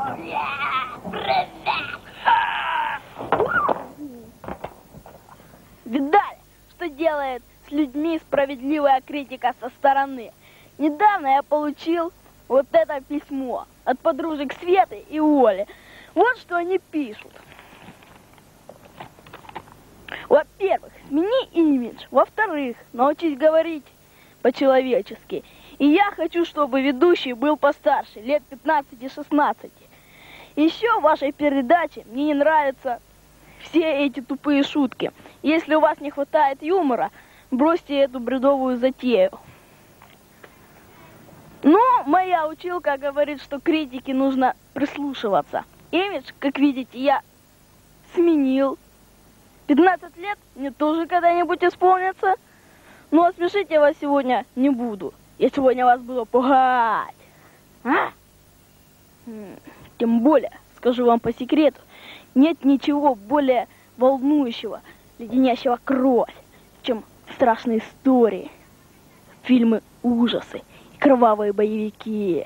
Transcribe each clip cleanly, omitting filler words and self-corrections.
Видали, что делает с людьми справедливая критика со стороны? Недавно я получил вот это письмо от подружек Светы и Оли. Вот что они пишут. Во-первых, смени имидж. Во-вторых, научись говорить по-человечески. И я хочу, чтобы ведущий был постарше, лет 15-16. Еще в вашей передаче мне не нравятся все эти тупые шутки. Если у вас не хватает юмора, бросьте эту бредовую затею. Ну, моя училка говорит, что критике нужно прислушиваться. Имидж, как видите, я сменил. 15 лет мне тоже когда-нибудь исполнится. Но осмешить я вас сегодня не буду. Я сегодня вас буду пугать. А? Тем более, скажу вам по секрету, нет ничего более волнующего, леденящего кровь, чем страшные истории, фильмы ужасы и кровавые боевики.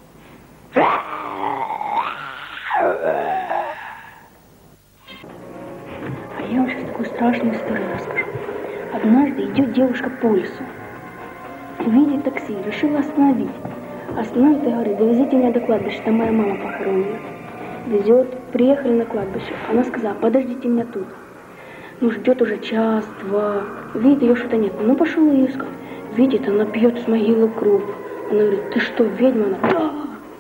А я вам сейчас такую страшную историю расскажу. Однажды идет девушка по лесу, видит такси, решила остановить. Остановит и говорит: довезите меня до кладбища, там моя мама похоронена. Везет, приехали на кладбище. Она сказала: подождите меня тут. Ну, ждет уже час-два. Видит, ее что-то нет. Ну, пошел ее искать. Видит, она пьет с могилы кровь. Она говорит: ты что, ведьма? Она: да.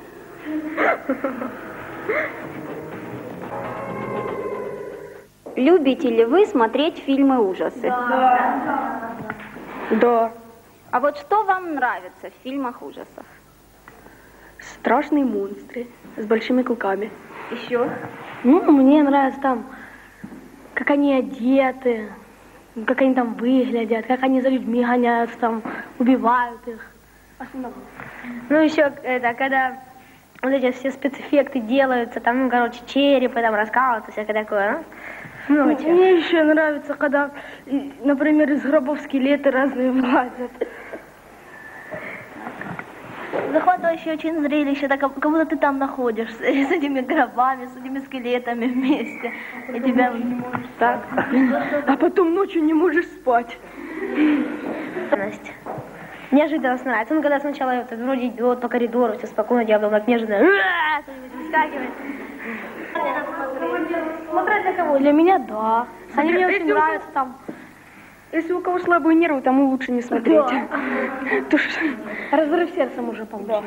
Любите ли вы смотреть фильмы ужасы? Да. Да. А вот что вам нравится в фильмах ужасов? Страшные монстры с большими клыками. Еще? Ну, мне нравится там, как они одеты, как они там выглядят, как они за людьми гоняются, там, убивают их. Ну, еще это, когда вот эти все спецэффекты делаются, там, ну, короче, черепы там раскалываются, всякое такое, ну, мне еще нравится, когда, например, из гробов скелеты разные вылазят. Захватывающее очень зрелище, так, как будто ты там находишься, с этими гробами, с этими скелетами вместе. И тебя не можешь так. А потом ночью не можешь спать. Неожиданность нравится. Ну, когда сначала вот, вроде идет по коридору, все спокойно, я вдруг неожиданно что-нибудь выскакивает. Смотреть для кого? Для меня, да. Они мне очень нравятся там. Если у кого слабые нервы, тому лучше не смотреть. Да. Разрыв сердца можно получить.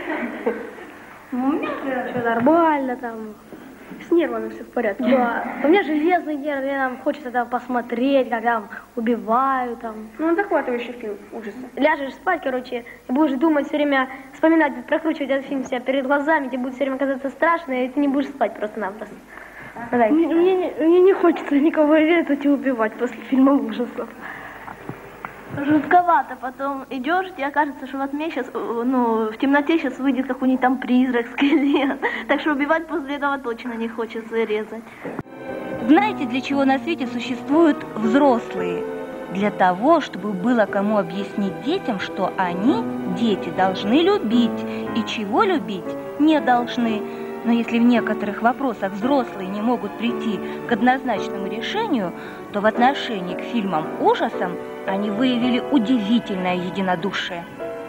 У меня все нормально там. С нервами все в порядке. Да. У меня железные нервы, мне там хочется там посмотреть, как там убивают там. Ну, он захватывающий фильм, ужасы. Ляжешь спать, короче, и будешь думать все время, вспоминать, прокручивать этот фильм себя перед глазами, тебе будет все время казаться страшно, и ты не будешь спать просто-напросто. Мне не хочется никого резать и убивать после фильма ужасов. Жутковато, потом идешь, тебе кажется, что в тьме сейчас, ну, в темноте сейчас выйдет какой-нибудь там призрак, скелет. Так что убивать после этого точно не хочется и резать. Знаете, для чего на свете существуют взрослые? Для того, чтобы было кому объяснить детям, что они, дети, должны любить, и чего любить не должны. Но если в некоторых вопросах взрослые не могут прийти к однозначному решению, то в отношении к фильмам ужасам они выявили удивительное единодушие.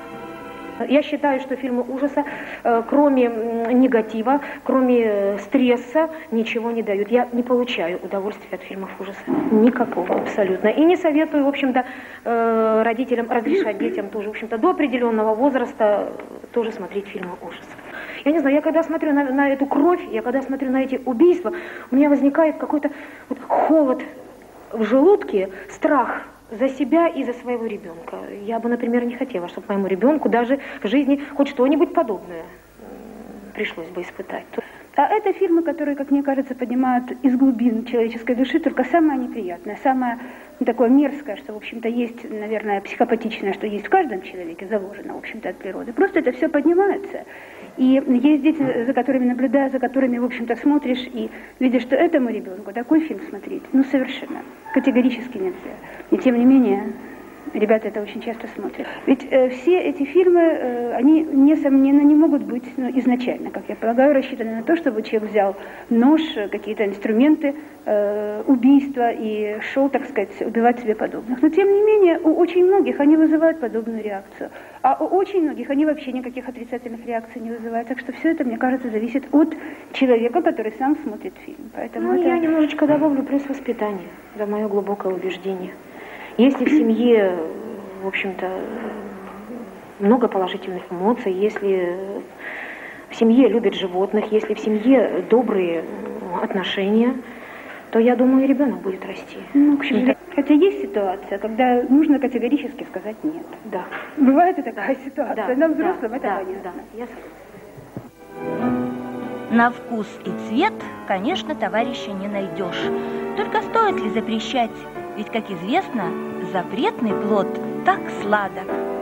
Я считаю, что фильмы ужаса, кроме негатива, кроме стресса, ничего не дают. Я не получаю удовольствия от фильмов ужаса. Никакого абсолютно. И не советую, в общем-то, родителям разрешать детям тоже, в общем-то, до определенного возраста тоже смотреть фильмы ужасов. Я не знаю, я когда смотрю на эту кровь, я когда смотрю на эти убийства, у меня возникает какой-то вот холод в желудке, страх за себя и за своего ребенка. Я бы, например, не хотела, чтобы моему ребенку даже в жизни хоть что-нибудь подобное пришлось бы испытать. А это фильмы, которые, как мне кажется, поднимают из глубин человеческой души только самое неприятное, самое такое мерзкое, что, в общем-то, есть, наверное, психопатичное, что есть в каждом человеке, заложено, в общем-то, от природы. Просто это все поднимается. И есть дети, за которыми наблюдаешь, за которыми, в общем-то, смотришь и видишь, что этому ребенку такой фильм смотреть, ну, совершенно, категорически нельзя. И тем не менее, Ребята это очень часто смотрят. Ведь все эти фильмы, они, несомненно, не могут быть изначально, как я полагаю, рассчитаны на то, чтобы человек взял нож, какие-то инструменты убийства и шел, так сказать, убивать себе подобных. Но, тем не менее, у очень многих они вызывают подобную реакцию. А у очень многих они вообще никаких отрицательных реакций не вызывают. Так что все это, мне кажется, зависит от человека, который сам смотрит фильм. Поэтому Ну, это... я немножечко добавлю плюс воспитание, это мое глубокое убеждение. Если в семье, в общем-то, много положительных эмоций, если в семье любят животных, если в семье добрые отношения, то, я думаю, и ребенок будет расти. Ну, в общем, хотя есть ситуация, когда нужно категорически сказать «нет». Да. Бывает и такая ситуация. Да, Нам, взрослым, да, это да, понятно. да, я согласна. На вкус и цвет, конечно, товарища не найдешь. Только стоит ли запрещать? Ведь, как известно, запретный плод так сладок.